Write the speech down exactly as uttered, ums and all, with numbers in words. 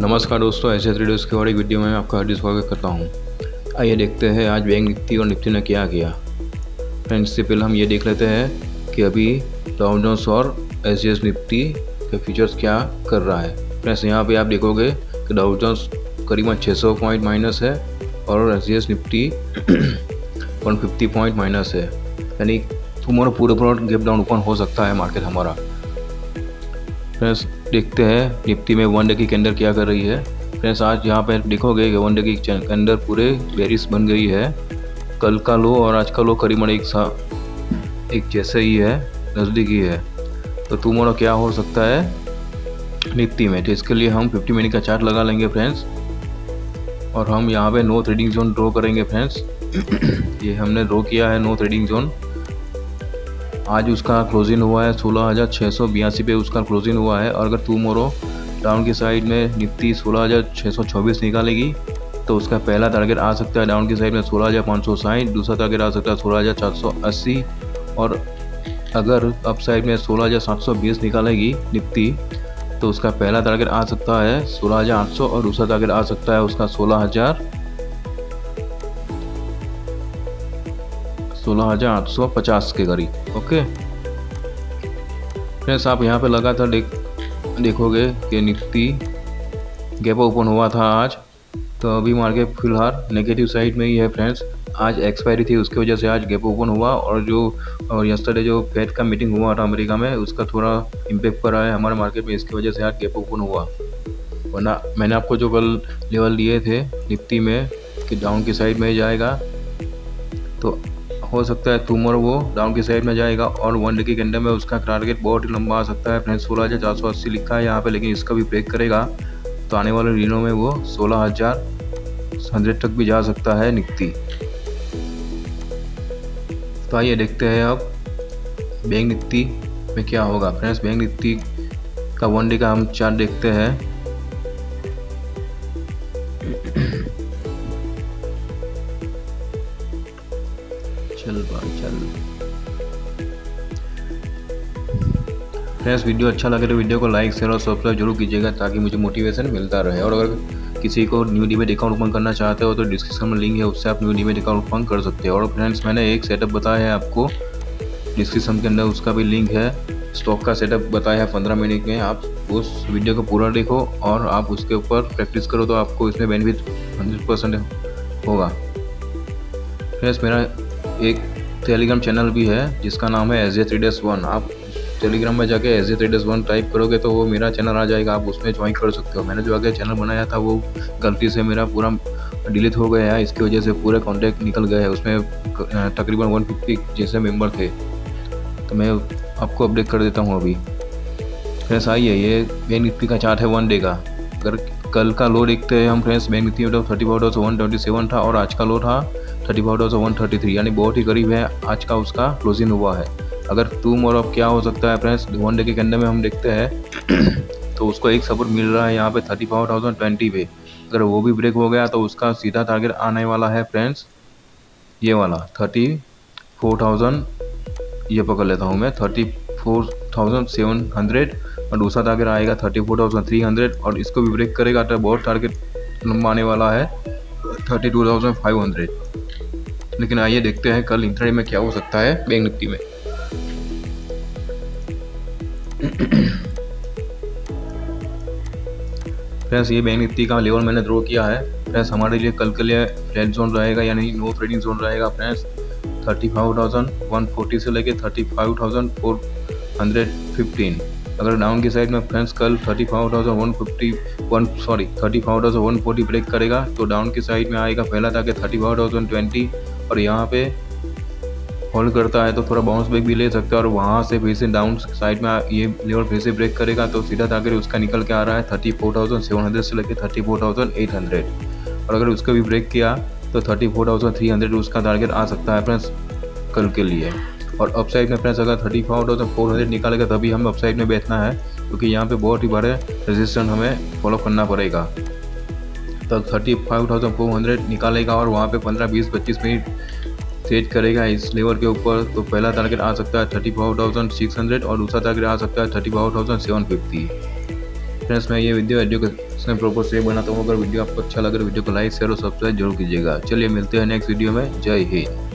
नमस्कार दोस्तों, ऐसे ट्रेडर्स की और एक वीडियो में आपका हार्दिक स्वागत करता हूं। आइए देखते हैं आज बैंक निफ्टी और निफ्टी ने क्या किया। फ्रेंड्स, से पहले हम ये देख लेते हैं कि अभी डाउ जोन्स और एस जी एस निफ्टी के फीचर्स क्या कर रहा है। फ्रेंड्स, यहाँ पे आप देखोगे कि डाउ जोन्स करीबन छह सौ पॉइंट माइनस है और एस जी एस निफ्टी एक सौ पचास पॉइंट माइनस है, यानी तुम्हारा पूरा पूरा गैप डाउन ओपन हो सकता है मार्केट हमारा। फ्रेंड्स, देखते हैं निफ्टी में वन डे की कैंडल क्या कर रही है। फ्रेंड्स, आज यहाँ पे देखोगे कि वन डे की कैंडल पूरे बेरिश बन गई है। कल का लो और आज का लो करीबन एक सा एक जैसे ही है, नज़दीकी है। तो तुम्हारा क्या हो सकता है निफ्टी में, तो इसके लिए हम पचास मिनट का चार्ट लगा लेंगे फ्रेंड्स, और हम यहाँ पे नो ट्रेडिंग जोन ड्रॉ करेंगे फ्रेंड्स। ये हमने ड्रॉ किया है नो ट्रेडिंग जोन। आज उसका क्लोजिंग हुआ है सोलह हज़ार छः सौ बयासी पे उसका क्लोजिंग हुआ है। और अगर टुमारो डाउन की साइड में निफ्टी सोलह हज़ार छः सौ चौबीस निकालेगी तो उसका पहला टारगेट आ सकता है डाउन की साइड में सोलह हज़ार पाँच सौ साठ, दूसरा टारगेट आ सकता है सोलह हज़ार चार सौ अस्सी, और अगर अप साइड में सोलह हज़ार सात सौ बीस निकालेगी निफ्टी तो उसका पहला टारगेट आ सकता है सोलह हज़ार आठ सौ और दूसरा टारगेट आ सकता है उसका सोलह हज़ार सोलह हज़ार आठ सौ पचास के करीब। ओके फ्रेंड्स, आप यहाँ पे लगातार देख देखोगे कि निफ्टी गैप ओपन हुआ था आज, तो अभी मार्केट फिलहाल नेगेटिव साइड में ही है फ्रेंड्स। आज एक्सपायरी थी, उसकी वजह से आज गैप ओपन हुआ, और जो और यस्टरडे जो फेड का मीटिंग हुआ था अमेरिका में, उसका थोड़ा इम्पेक्ट पड़ा है हमारे मार्केट में, इसकी वजह से आज गैप ओपन हुआ। वरना मैंने आपको जो कल लेवल दिए थे निफ्टी में कि डाउन की साइड में जाएगा, तो हो सकता है टुमारो वो डाउन की साइड में जाएगा और वन डे की कैंडल में उसका टारगेट बहुत ही लंबा आ सकता है फ्रेंड्स। सोलह हज़ार चार सौ अस्सी लिखा है यहाँ पे, लेकिन इसका भी ब्रेक करेगा तो आने वाले दिनों में वो सोलह हज़ार हंड्रेड तक भी जा सकता है निफ्टी। तो आइए देखते हैं अब बैंक निफ्टी में क्या होगा। फ्रेंड्स, बैंक निफ्टी का वन डे का हम चार्ट देखते हैं। चल भाई चल। फ्रेंड्स, वीडियो अच्छा लगे तो वीडियो को लाइक शेयर और सब्सक्राइब जरूर कीजिएगा ताकि मुझे मोटिवेशन मिलता रहे। और अगर किसी को न्यू डीमेट अकाउंट ओपन करना चाहते हो तो डिस्क्रिप्शन में लिंक है, उससे आप न्यू डीमेट अकाउंट ओपन कर सकते हो। और फ्रेंड्स, मैंने एक सेटअप बताया है आपको डिस्क्रिप्शन के अंदर, उसका भी लिंक है। स्टॉक का सेटअप बताया है पंद्रह मिनट में, आप उस वीडियो को पूरा देखो और आप उसके ऊपर प्रैक्टिस करो तो आपको इसमें बेनिफिट हंड्रेड परसेंट होगा। फ्रेंड्स, मेरा एक टेलीग्राम चैनल भी है जिसका नाम है एस जे ट्रेडर्स वन। आप टेलीग्राम में जाके S J traders one type करोगे तो वो मेरा चैनल आ जाएगा, आप उसमें ज्वाइन कर सकते हो। मैंने जो आगे चैनल बनाया था वो गलती से मेरा पूरा डिलीट हो गया है, इसकी वजह से पूरे कॉन्टैक्ट निकल गए हैं। उसमें तकरीबन एक सौ पचास जैसे मेंबर थे, तो मैं आपको अपडेट कर देता हूँ अभी। फ्रेंड्स, आइए ये बैंक निफ्टी का चार्ट है वन डे का। अगर कल का लो देखते हैं हम फ्रेंड्स, बैंक निफ्टी में thirty five thousand one twenty seven था और आज का लो था thirty five thousand one thirty three, यानी बहुत ही करीब है आज का उसका क्लोजिंग हुआ है। अगर तुम और अब क्या हो सकता है फ्रेंड्स, वन डे के कैंडल में हम देखते हैं तो उसको एक सपोर्ट मिल रहा है यहाँ पे थर्टी फाइव थाउजेंड ट्वेंटी पे। अगर वो भी ब्रेक हो गया तो उसका सीधा टारगेट आने वाला है फ्रेंड्स ये वाला थर्टी फोर थाउजेंड, ये पकड़ लेता हूँ मैं, thirty four thousand seven hundred, और दूसरा टारगेट आएगा thirty four thousand three hundred, और इसको भी ब्रेक करेगा तो बहुत टारगेट लंबा आने वाला है thirty two thousand five hundred. लेकिन आइए देखते हैं कल इंट्राडे में क्या हो सकता है बैंक निफ्टी में। फ्रेंड्स, ये बैंक निफ्टी का लेवल मैंने ड्रॉ किया है। फ्रेंड्स, हमारे लिए कल के लिए रेड जोन रहेगा, यानी नो ट्रेडिंग जोन रहेगा friends, thirty five thousand one forty से लेके thirty five thousand four hundred fifteen. अगर डाउन की साइड में फ्रेंड्स कल thirty five thousand one fifty one sorry thirty five thousand one forty break करेगा तो down की साइड में आएगा पहला target thirty five thousand twenty, और यहाँ पे होल्ड करता है तो थोड़ा बाउंस बैक भी ले सकता है, और वहाँ से फिर से डाउन साइड में ये लेवल फिर से ब्रेक करेगा तो सीधा टारगेट उसका निकल के आ रहा है thirty four thousand seven hundred से लेकर thirty four thousand eight hundred, और अगर उसका भी ब्रेक किया तो thirty four thousand three hundred उसका टारगेट आ सकता है फ्रेंड्स कल के लिए। और अपसाइड में फ्रेंड्स अगर thirty five thousand four hundred निकालेगा तभी हमें अपसाइड में बैठना है, क्योंकि यहाँ पे बहुत ही बड़े रेजिस्टेंस हमें फॉलो करना पड़ेगा। तो thirty five thousand four hundred निकालेगा और वहाँ पे पंद्रह बीस पच्चीस मिनट सेट करेगा इस लेवल के ऊपर, तो पहला टारगेट आ सकता है thirty five thousand six hundred और दूसरा टारगेट आ सकता है thirty five thousand seven fifty. Friends, मैं ये वीडियो वीडियो इसमें प्रॉपर से बनाता हूँ। अगर वीडियो आपको अच्छा लगे तो वीडियो को लाइक शेयर और सब्सक्राइब जरूर कीजिएगा। चलिए मिलते हैं नेक्स्ट वीडियो में। जय हिंद।